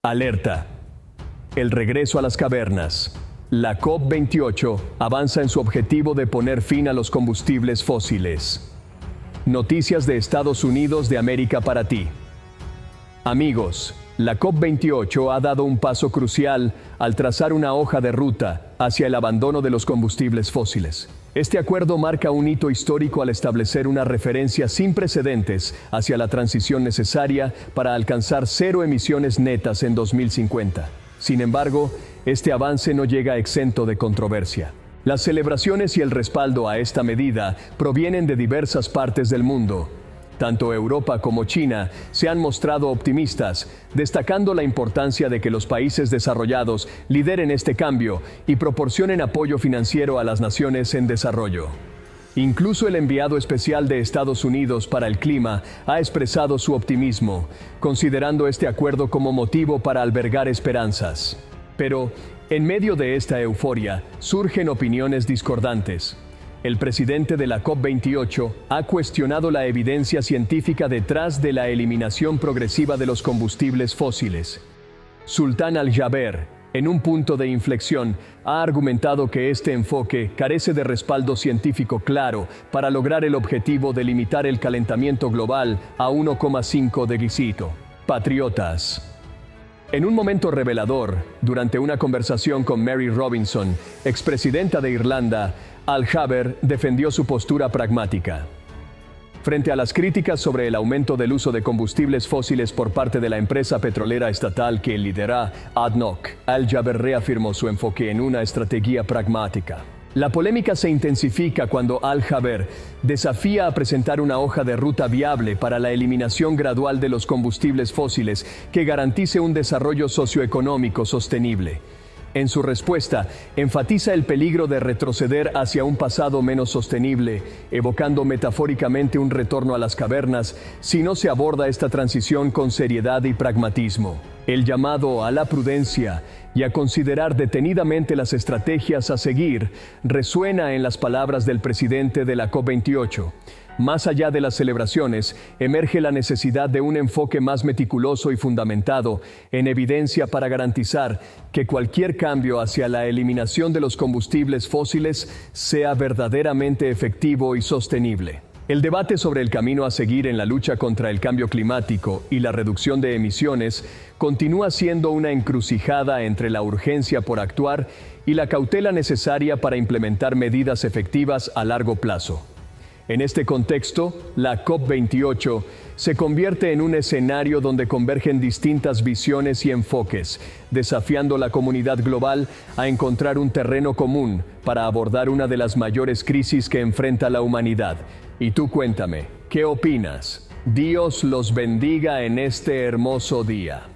Alerta. El regreso a las cavernas. La COP28 avanza en su objetivo de poner fin a los combustibles fósiles. Noticias de Estados Unidos de América para ti. Amigos, la COP28 ha dado un paso crucial al trazar una hoja de ruta hacia el abandono de los combustibles fósiles. Este acuerdo marca un hito histórico al establecer una referencia sin precedentes hacia la transición necesaria para alcanzar cero emisiones netas en 2050. Sin embargo, este avance no llega exento de controversia. Las celebraciones y el respaldo a esta medida provienen de diversas partes del mundo. Tanto Europa como China se han mostrado optimistas, destacando la importancia de que los países desarrollados lideren este cambio y proporcionen apoyo financiero a las naciones en desarrollo. Incluso el enviado especial de Estados Unidos para el clima ha expresado su optimismo, considerando este acuerdo como motivo para albergar esperanzas. Pero, en medio de esta euforia, surgen opiniones discordantes. El presidente de la COP28 ha cuestionado la evidencia científica detrás de la eliminación progresiva de los combustibles fósiles. Sultan Al-Jaber, en un punto de inflexión, ha argumentado que este enfoque carece de respaldo científico claro para lograr el objetivo de limitar el calentamiento global a 1,5 dígitos. Patriotas. En un momento revelador, durante una conversación con Mary Robinson, expresidenta de Irlanda, Al-Jaber defendió su postura pragmática. Frente a las críticas sobre el aumento del uso de combustibles fósiles por parte de la empresa petrolera estatal que lidera ADNOC, Al-Jaber reafirmó su enfoque en una estrategia pragmática. La polémica se intensifica cuando Al-Jaber desafía a presentar una hoja de ruta viable para la eliminación gradual de los combustibles fósiles que garantice un desarrollo socioeconómico sostenible. En su respuesta, enfatiza el peligro de retroceder hacia un pasado menos sostenible, evocando metafóricamente un retorno a las cavernas si no se aborda esta transición con seriedad y pragmatismo. El llamado a la prudencia y a considerar detenidamente las estrategias a seguir resuena en las palabras del presidente de la COP28. Más allá de las celebraciones, emerge la necesidad de un enfoque más meticuloso y fundamentado en evidencia para garantizar que cualquier cambio hacia la eliminación de los combustibles fósiles sea verdaderamente efectivo y sostenible. El debate sobre el camino a seguir en la lucha contra el cambio climático y la reducción de emisiones continúa siendo una encrucijada entre la urgencia por actuar y la cautela necesaria para implementar medidas efectivas a largo plazo. En este contexto, la COP28 se convierte en un escenario donde convergen distintas visiones y enfoques, desafiando la comunidad global a encontrar un terreno común para abordar una de las mayores crisis que enfrenta la humanidad. Y tú cuéntame, ¿qué opinas? Dios los bendiga en este hermoso día.